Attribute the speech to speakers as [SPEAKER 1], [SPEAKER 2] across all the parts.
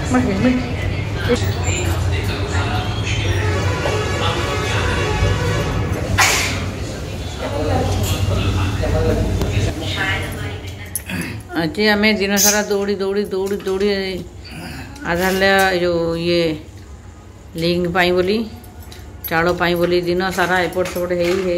[SPEAKER 1] आज आम दिन सारा दौड़ी दौड़ी दौड़ी दौड़ी आधार जो ये लिंक पाई बोली चाउल पाई बोली दिन सारा एपट सेपट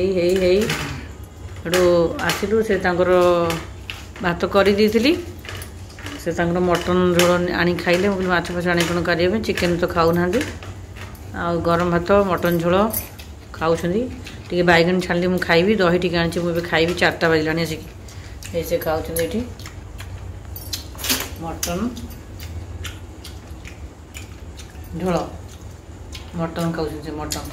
[SPEAKER 1] हेडू आसिलु से भात कर से मटन झोल आनी खाइले मुझे माछ फाछ आनी कौन करेंगे चिकेन तो खाऊ ना आ गरम भात मटन झोल खाऊँ टे बैगन छाणी मुझे खाइबी दही टी आनी मुझे खाइबी 4टा बजला आसिक से खाऊँ ये मटन झोल मटन खाऊँ से मटन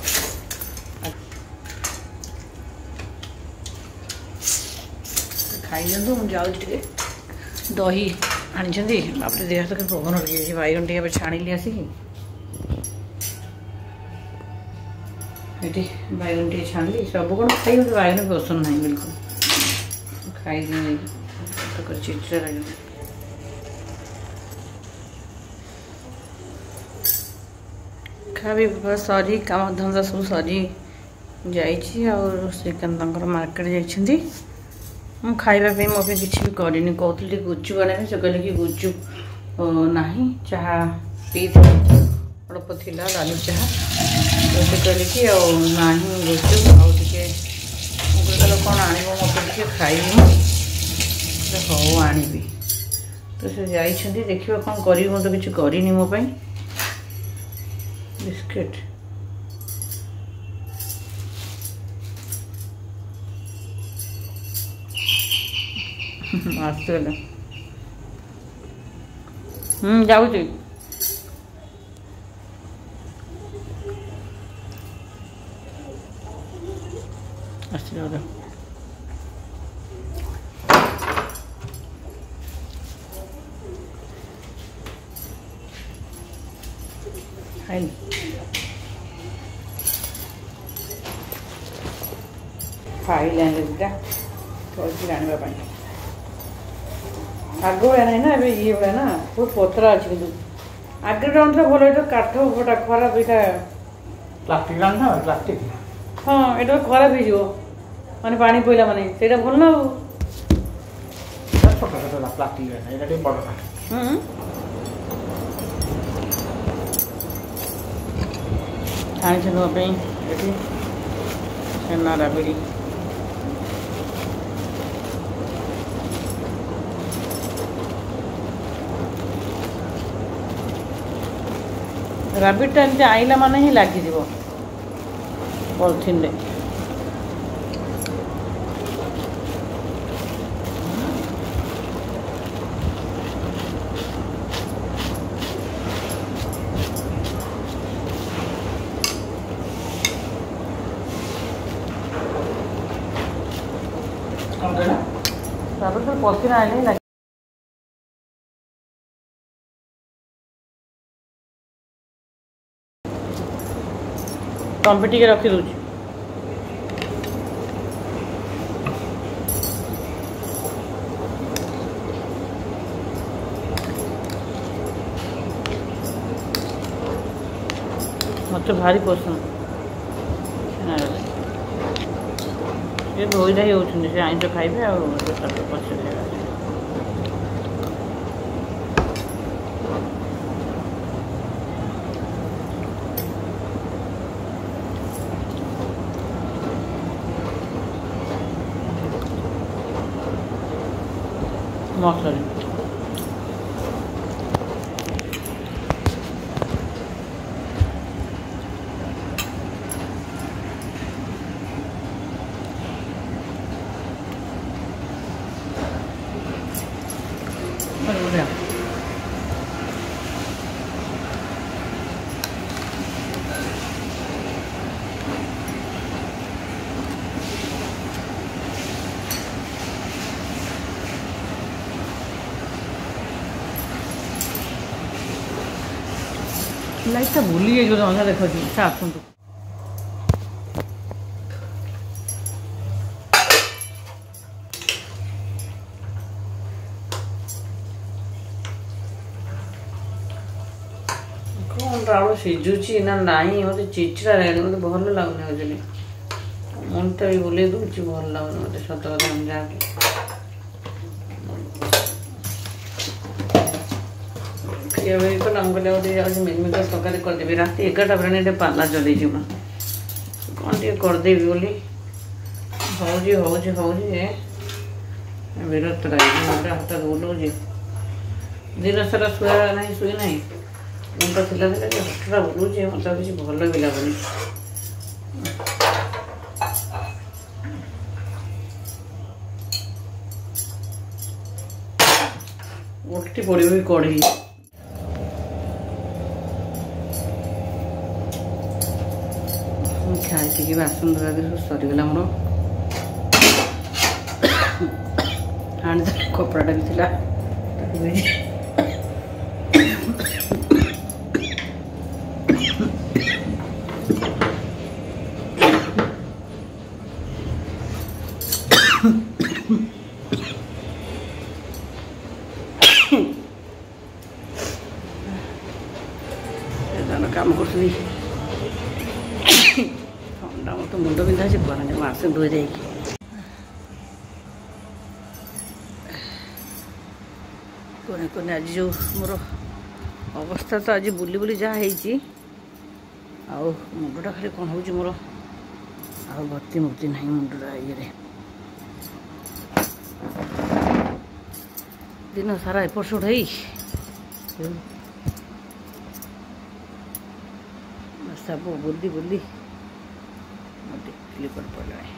[SPEAKER 1] खाई दिखाँ मुझे जाऊँ दही आनी बापरे देह हाथ पवन उठी बैगन टे छाणी आसिक ये बैगन टे छाणी सब कौन खाई बैगन पसंद ना बिल्कुल खाई चिड़चिड़ा लगे खाबी सरी काम धंदा सब सरी श्रीकांत मार्केट जाइए मु खाइबा पे मो किसी भी करनी कहती गुपचुप आने से कहले कि गुपचुप ना चाह पी अल्प थी लाली चाह तो से कहले कि ना गुपचुप आगे कौन आण मत खाइबी हौ आनी तो से जाइए देखिए कौन करी तो किसी करनी मो बिस्किट आसगला जाऊँ आसगला फाइल दिटा आने आग भाया ना ना ये भाया ना बहुत पतला अच्छे कि आगे टाउन भल ये काठ गोटा खराब यहाँ प्लास्टिक ना प्लास्टिक हाँ ये खराब हो माने पानी पड़ा माने से भल ना छोटा छोटा प्लास्टिक बड़ छाणी ये छेना राबिड़ी राबिड़टा एमती आईला मान ही लगे पॉलिथिन रे राबिड़ पॉलिथिन आईला लगे कंपी रखी दूँ मत भारी पसंद ये धोईधा ही होती से आईस खाइबे पचे मसला लाइटा भूली गई अंधा देख आसतु ପୋଟଳ ଆଳୁ ସିଝୁଛି ନା ନାହିଁ ମୋତେ ଚିଡ଼ଚିଡ଼ା ଲାଗିଲାଣି, ମୋତେ ଭଲ ଲାଗୁନି ବୁଝିଲି, ମନଟା ବି ବୁଲେଇ ଦେଉଛି, ଭଲ ଲାଗୁନି ମୋତେ ସତ କଥା ଯାହାକୁ ଖିଆ ବି କଲା। ମୁଁ କହିଲି ଗୋଟେ ଯାଉଛି ମିଲମିକର ତରକାରୀ କରିଦେବି, ରାତି 11ଟା ବେଳେ ଟିକେ ପାଲା ଚଲେଇଛି ମୁଁ, କ'ଣ ଟିକେ କରିଦେବି ବୋଲି ହେଉଛି ବିରକ୍ତ ଲାଗିଛି, ମୁଣ୍ଡ ହାତ ବୁଲଉଛି, ଦିନ ସାରା ଶୁଆ ନାହିଁ ଶୁଇ ନାହିଁ, ମୁଣ୍ଡ ଥିଲା ଯେ ହାତଟା ବୁଲୁଛି, ମୋତେ ଆଉ କିଛି ଭଲ ବି ଲାଗୁନି। ଉଲ୍ଟି ପଡ଼ିବ ବି କଢ଼େଇ। ଖାଇ ପିଇକି ବାସନ ଧୁଆ ସବୁ ସରିଗଲା ମୋର, ଆଣିଦେଲି କପଡ଼ାଟା ବି ଥିଲା ତାକୁ ବି କାମ କରୁଥିଲି। ଥଣ୍ଡା ମୋତେ ମୁଣ୍ଡ ବିନ୍ଧା ଅଛି, କୁହନି ମୁଁ ଆସେ ଧୋଇ ଦେଇକି କୁହନି ଆଜି ଯେଉଁ ମୋର ଅବସ୍ଥା ତ ଆଜି ବୁଲି ବୁଲି ଯାହା ହେଇଛି, ଆଉ ମୁଣ୍ଡଟା ଖାଲି କ'ଣ ହେଉଛି ମୋର, ଆଉ ଭର୍ତ୍ତି ମୁକ୍ତି ନାହିଁ ମୁଣ୍ଡଟା ଇଏରେ, ଦିନ ସାରା ଏପଟ ସେପଟ ହେଇ ସବୁ ବୁଲି ବୁଲି ମୋତେ କ୍ଲିପର ପଡ଼ିଲାଣି।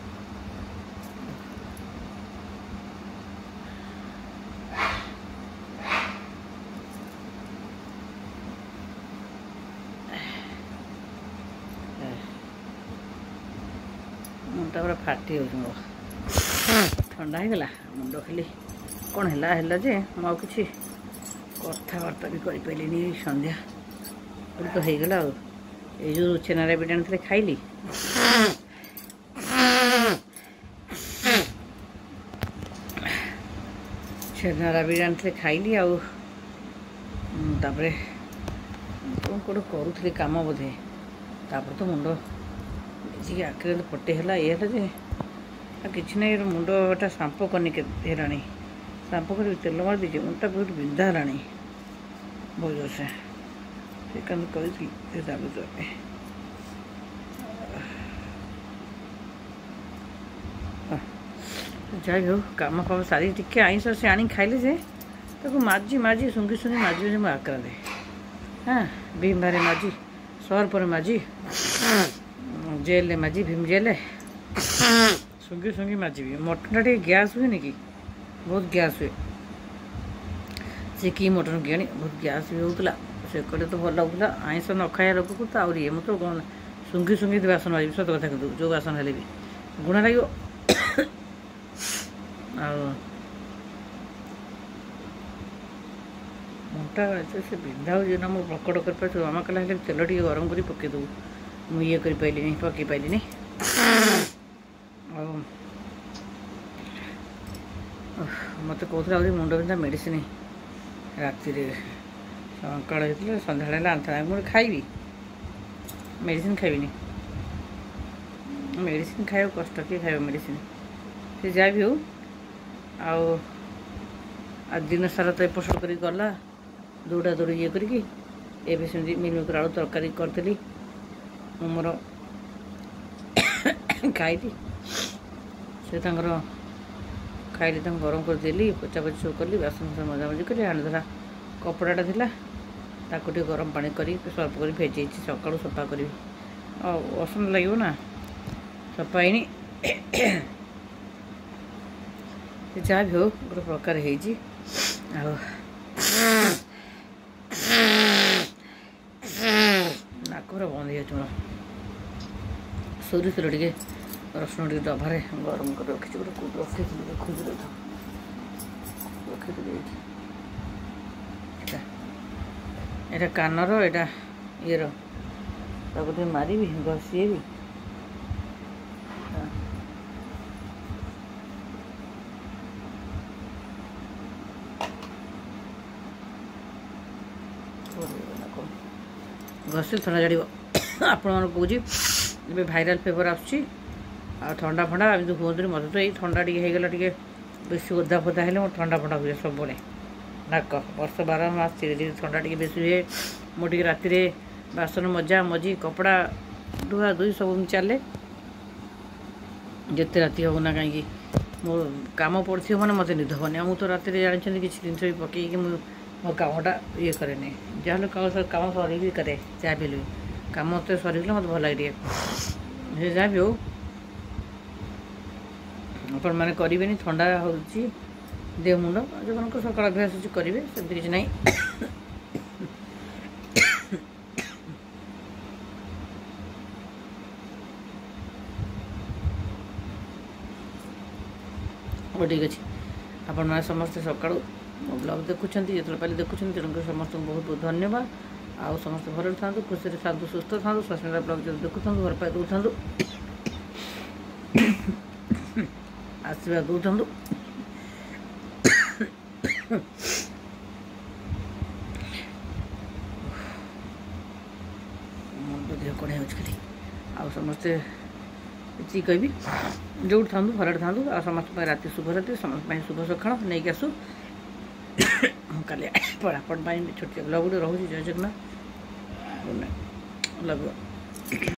[SPEAKER 1] ମୁଣ୍ଡଟା ପୁରା ଫାଟି ହେଉଛି ମୋର, ଥଣ୍ଡା ହେଇଗଲା, ମୁଣ୍ଡ ଖାଲି କ'ଣ ହେଲା ଯେ ମୁଁ ଆଉ କିଛି କଥାବାର୍ତ୍ତା ବି କରିପାରିଲିନି। ସନ୍ଧ୍ୟା ତ ହେଇଗଲା, ଆଉ ଏଇ ଯେଉଁ ଛେନାରେ ବି ଆଣିଥିଲେ ଖାଇଲି, ଛେନାରା ବି ଆଣିଥିଲେ ଖାଇଲି, ଆଉ ତାପରେ କ'ଣ ଗୋଟେ କରୁଥିଲି କାମ ବୋଧେ, ତାପରେ ତ ମୁଣ୍ଡ ବେଶିକି ଆଖିରେ ଫଟେ ହେଲା, ଇଏ ହେଲା ଯେ ଆଉ କିଛି ନାହିଁ, ମୁଣ୍ଡଟା ସାମ୍ପୋ କରିନି କେତେ ହେଲାଣି, ସାମ୍ପୋ କରି ତେଲ ମାରି ଦେଇଛି, ମୁଣ୍ଡଟା ବହୁତ ବିନ୍ଧା ହେଲାଣି ବହୁତ ଜୋରସେ, ସେ କାମ କରିଥିଲି ସେ ଲାଗୁଛି ଏବେ। ଯାଇ ହଉ କାମ ଫାମ ସାରି ଟିକେ ଆଇଁଷ ସେ ଆଣିକି ଖାଇଲେ ଯେ ତାକୁ ମାଜି ଶୁଙ୍ଗି ମାଜି ମୁଁ ଆକ୍ରାନ୍ତେ, ହଁ ଭୀମ ବାରେ ମାଜି, ସର୍ପରେ ମାଜି, ଜେଲରେ ମାଜି, ଭୀମ ଜେଲରେ ଶୁଙ୍ଗି ମାଜିବି। ମଟନଟା ଟିକେ ଗ୍ୟାସ୍ ହୁଏନି କି, ବହୁତ ଗ୍ୟାସ୍ ହୁଏ, ସେ କି ମଟନ କିଆଣି ବହୁତ ଗ୍ୟାସ୍ ବି ହେଉଥିଲା, ସେ କଲେ ତ ଭଲ ଲାଗୁଥିଲା, ଆଇଁଷ ନ ଖାଇବା ଲୋକକୁ ତ ଆହୁରି ମୁଁ ତ ଶୁଙ୍ଗି ବାସନ ମାଜିବି, ସତ କଥା କିନ୍ତୁ ଯେଉଁ ବାସନ ହେଲେ ବି ଗୁଣା ଲାଗିବ। ଆଉ ମୁଣ୍ଡଟା ସେ ବିନ୍ଧା ହେଉଛି ନା, ମୁଁ ପ୍ରକଟ କରିପାରୁଛି, ମାମା କହିଲା ହେଲେ ତେଲ ଟିକେ ଗରମ କରି ପକାଇ ଦେବୁ, ମୁଁ ଇଏ କରିପାରିଲିନି, ପକାଇ ପାରିଲିନି। ଆଉ ମୋତେ କହୁଥିଲା ଆହୁରି ମୁଣ୍ଡ ବିନ୍ଧା ମେଡ଼ିସିନ ରାତିରେ, ସକାଳ ହେଇଥିଲା ସନ୍ଧ୍ୟାବେଳେ ହେଲେ ଆଣିଥିଲା, ମୁଁ ଖାଇବି ମେଡ଼ିସିନ ଖାଇବିନି, ମେଡ଼ିସିନ ଖାଇବାକୁ କଷ୍ଟ, କିଏ ଖାଇବ ମେଡ଼ିସିନ, ସେ ଯାହା ବି ହଉ। ଆଉ ଦିନ ସାରା ତ ଏପଟ ସେପଟ କରିକି ଗଲା, ଦୌଡ଼ା ଦୌଡ଼ି ଇଏ କରିକି, ଏବେ ସେମିତି ମିଲମିକର ଆଳୁ ତରକାରୀ କରିଥିଲି, ମୁଁ ମୋର ଖାଇଲି, ସେ ତାଙ୍କର ଖାଇଲି, ତାଙ୍କୁ ଗରମ କରିଦେଲି, ପୋଛାପୋଛି ସବୁ କଲି, ବାସନ ମଜାମଜି କଲି, ଆଣିଦେଲା କପଡ଼ାଟା ଥିଲା ତାକୁ ଟିକେ ଗରମ ପାଣି କରି ସର୍ଫ କରି ଭେଜେଇଛି, ସକାଳୁ ସଫା କରିବି, ଆଉ ଅସନା ଲାଗିବ ନା, ସଫା ହେଇନି। ଯାହା ବି ହଉ ଗୋଟେ ପ୍ରକାର ହେଇଛି। ଆଉ ନାକ ପୁରା ବନ୍ଦ ହେଇଯାଉଛି ମୋର, ସୋରିଷ ଟିକେ ରସୁଣ ଟିକେ ଡବାରେ ଗରମ କରି ରଖିଛି, ଗୋଟେ ରଖିଥିଲି ଖୋଜି ରଖିଥିଲି ଏଇଟା କାନର, ଏଇଟା ଇଏର, ତାକୁ ଟିକେ ମାରିବି, ଘଷିବି, घसी थंडा झाड़ आपण कौच भाइराल फेवर आसूँ थंडा फंडा एमती हूँ मत तो ये थंडा टीगला टे बेसी ओदा फोदा हेले मोर थंडा फंडा हुए सब नाक वर्ष 12 मास थंडा टे बेसी हुए मुझे राति बासन मजा मजी कपड़ा धुआ धुई सब चले जिते राति हो ना कहीं मो कम पड़े मैंने मत निद हेनी मुझे तो राति जानते किसी जिन भी पकईकि मो कमटा ये कै जहाँ कम सर भी कै जहाँ भी कम तो सरीगले मत भल लगे जहाँ भी हो आपण मैंने करेंगे ठंडा हो देह मुंड जो सकाल अभ्यास करेंगे सेमती किसी ना ठीक अच्छे आपण मैंने समस्ते सका मो ब्लॉग देखुं जो पहले देखुं तेणुकर समस्त बहुत बहुत धन्यवाद आउ समस्त भर था खुशी था सुस्थ था सस्मिता ब्लॉग जो देखुं घर पाई दौर आशीर्वाद दौर मुंड देह कड़े हो खाली आउ समस्ते ये कहि जो था भर था समस्त राति शुभ रात्रि समस्त शुभ सकाल नहीं आसू काली छोटे ब्लॉग रोचे जय जगन्नाथ लव।